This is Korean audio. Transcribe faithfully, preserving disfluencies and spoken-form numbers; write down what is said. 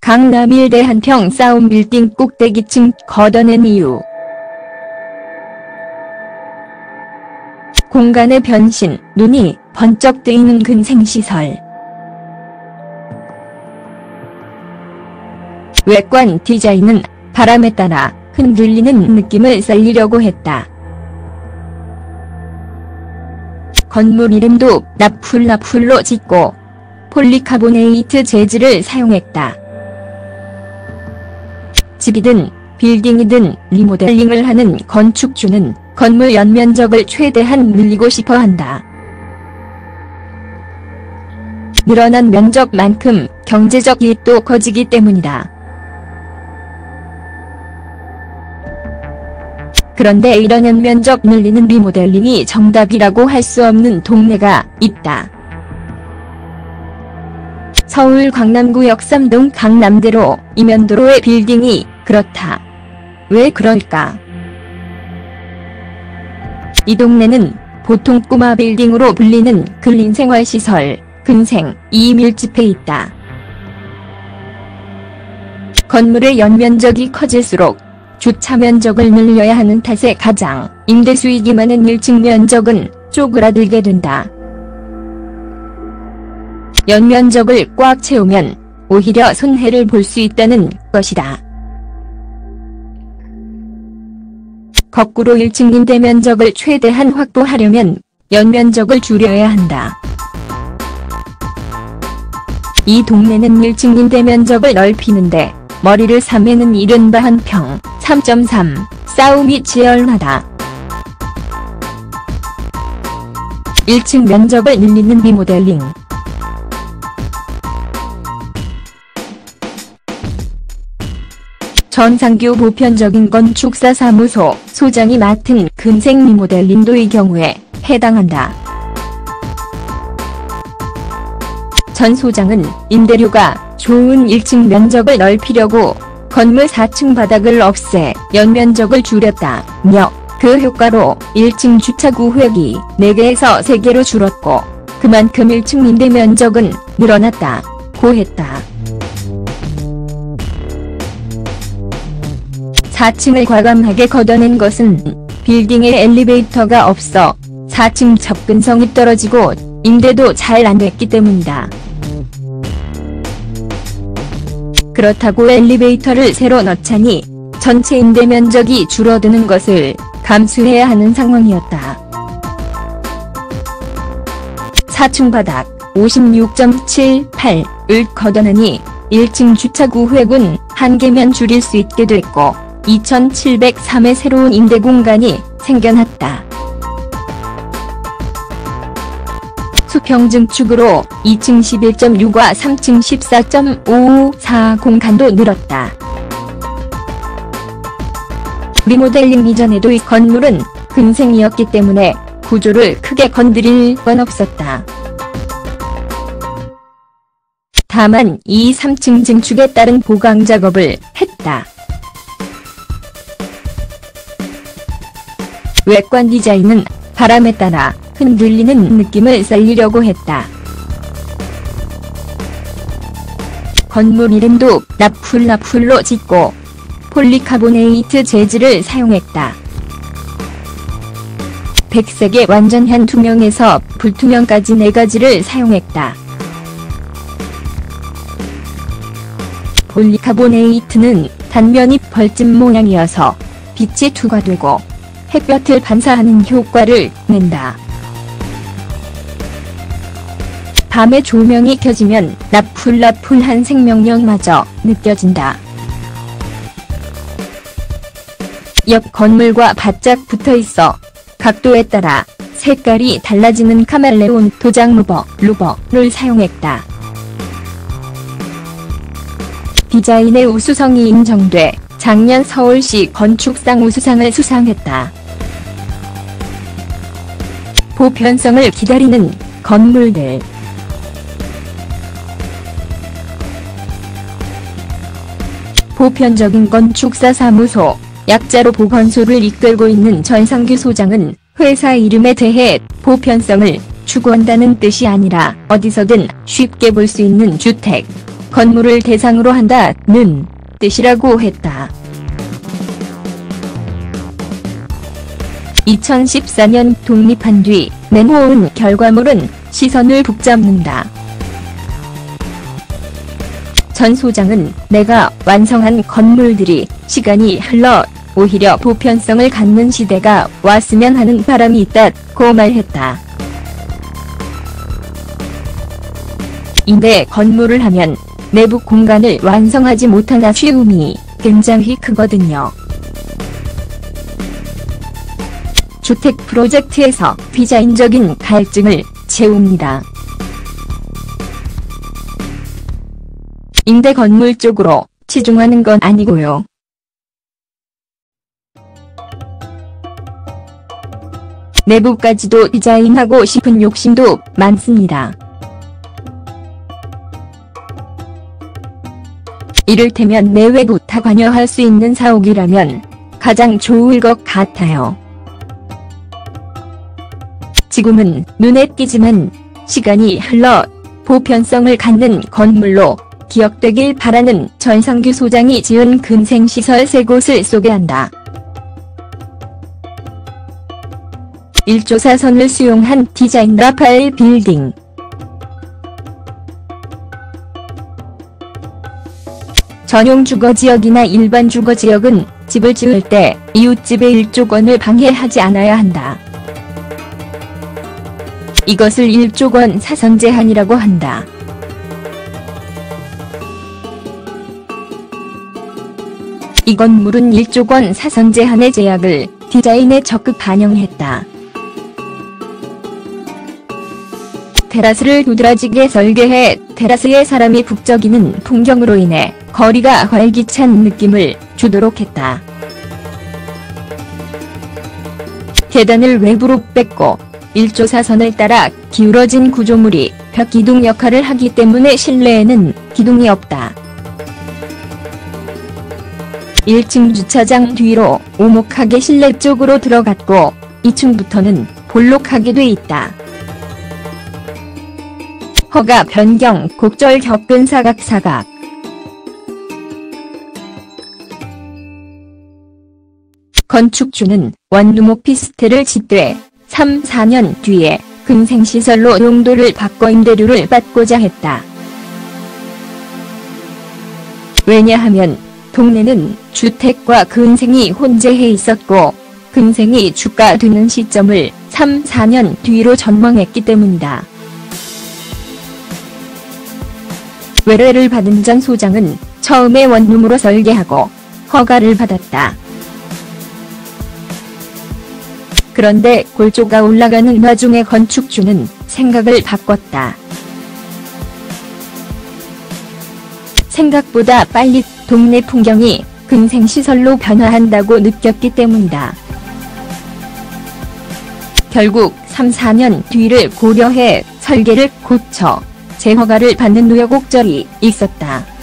강남일대 한평 싸움 빌딩 꼭대기층 걷어낸 이유. 공간의 변신, 눈이 번쩍 뜨이는 근생시설. 외관 디자인은 바람에 따라 흔들리는 느낌을 살리려고 했다. 건물 이름도 나풀나풀로 짓고 폴리카보네이트 재질을 사용했다. 집이든 빌딩이든 리모델링을 하는 건축주는 건물 연면적을 최대한 늘리고 싶어 한다. 늘어난 면적만큼 경제적 이익도 커지기 때문이다. 그런데 이런 연면적 늘리는 리모델링이 정답이라고 할 수 없는 동네가 있다. 서울 강남구 역삼동 강남대로 이면도로의 빌딩이 그렇다. 왜 그럴까? 이 동네는 보통 꼬마 빌딩으로 불리는 근린생활시설, 근생이 밀집해 있다. 건물의 연면적이 커질수록 주차 면적을 늘려야 하는 탓에 가장 임대 수익이 많은 일 층 면적은 쪼그라들게 된다. 연면적을 꽉 채우면 오히려 손해를 볼 수 있다는 것이다. 거꾸로 일 층 임대 면적을 최대한 확보하려면 연면적을 줄여야 한다. 이 동네는 일 층 임대 면적을 넓히는데 머리를 삼에는 이른바 한평 삼 점 삼 싸움이 치열하다. 일 층 면적을 늘리는 리모델링. 전상규 보편적인 건축사 사무소 소장이 맡은 근생 리모델링도 이 경우에 해당한다. 전 소장은 임대료가 좋은 일 층 면적을 넓히려고 건물 사 층 바닥을 없애 연면적을 줄였다며 그 효과로 일 층 주차 구획이 네 개에서 세 개로 줄었고 그만큼 일 층 임대 면적은 늘어났다고 했다. 사 층을 과감하게 걷어낸 것은 빌딩에 엘리베이터가 없어 사 층 접근성이 떨어지고 임대도 잘 안됐기 때문이다. 그렇다고 엘리베이터를 새로 넣자니 전체 임대 면적이 줄어드는 것을 감수해야 하는 상황이었다. 사 층 바닥 오십육 점 칠팔을 걷어내니 일 층 주차 구획은 한 개면 줄일 수 있게 됐고 이천칠백삼의 새로운 임대 공간이 생겨났다. 수평 증축으로 이 층 십일 점 육과 삼 층 십사 점 오사 공간도 늘었다. 리모델링 이전에도 이 건물은 근생이었기 때문에 구조를 크게 건드릴 건 없었다. 다만 이 삼 층 증축에 따른 보강 작업을 했다. 외관 디자인은 바람에 따라 흔들리는 느낌을 살리려고 했다. 건물 이름도 나풀나풀로 짓고 폴리카보네이트 재질을 사용했다. 백색의 완전한 투명에서 불투명까지 네 가지를 사용했다. 폴리카보네이트는 단면이 벌집 모양이어서 빛이 투과되고 햇볕을 반사하는 효과를 낸다. 밤에 조명이 켜지면 나풀나풀한 생명력마저 느껴진다. 옆 건물과 바짝 붙어있어 각도에 따라 색깔이 달라지는 카멜레온 도장 루버, 루버를 사용했다. 디자인의 우수성이 인정돼 작년 서울시 건축상 우수상을 수상했다. 보편성을 기다리는 건물들. 보편적인 건축사 사무소, 약자로 보건소를 이끌고 있는 전상규 소장은 회사 이름에 대해 보편성을 추구한다는 뜻이 아니라 어디서든 쉽게 볼 수 있는 주택, 건물을 대상으로 한다는 뜻이라고 했다. 이천십사 년 독립한 뒤 내놓은 결과물은 시선을 북잡는다. 전 소장은 내가 완성한 건물들이 시간이 흘러 오히려 보편성을 갖는 시대가 왔으면 하는 바람이 있다고 말했다. 임대 건물을 하면 내부 공간을 완성하지 못한 아쉬움이 굉장히 크거든요. 주택 프로젝트에서 디자인적인 갈증을 채웁니다. 임대 건물 쪽으로 치중하는 건 아니고요. 내부까지도 디자인하고 싶은 욕심도 많습니다. 이를테면 내외부 다 관여할 수 있는 사옥이라면 가장 좋을 것 같아요. 지금은 눈에 띄지만 시간이 흘러 보편성을 갖는 건물로 기억되길 바라는 전상규 소장이 지은 근생시설 세 곳을 소개한다. 일 조 사선을 수용한 디자인 라파엘 빌딩. 전용 주거지역이나 일반 주거지역은 집을 지을 때 이웃집의 일조권을 방해하지 않아야 한다. 이것을 일조권 사선 제한이라고 한다. 이 건물은 일조권 사선 제한의 제약을 디자인에 적극 반영했다. 테라스를 두드러지게 설계해 테라스에 사람이 북적이는 풍경으로 인해 거리가 활기찬 느낌을 주도록 했다. 계단을 외부로 뺐고 일 조 사선을 따라 기울어진 구조물이 벽 기둥 역할을 하기 때문에 실내에는 기둥이 없다. 일 층 주차장 뒤로 오목하게 실내 쪽으로 들어갔고 이 층부터는 볼록하게 돼 있다. 허가 변경 곡절 격근 사각사각. 건축주는 원룸 오피스텔을 짓되 삼, 사 년 뒤에 근생시설로 용도를 바꿔 임대료를 받고자 했다. 왜냐하면 동네는 주택과 근생이 혼재해 있었고 근생이 주가 드는 시점을 삼, 사 년 뒤로 전망했기 때문이다. 외래를 받은 전 소장은 처음에 원룸으로 설계하고 허가를 받았다. 그런데 골조가 올라가는 와중에 건축주는 생각을 바꿨다. 생각보다 빨리 동네 풍경이 근생시설로 변화한다고 느꼈기 때문이다. 결국 삼, 사 년 뒤를 고려해 설계를 고쳐 재허가를 받는 우여곡절이 있었다.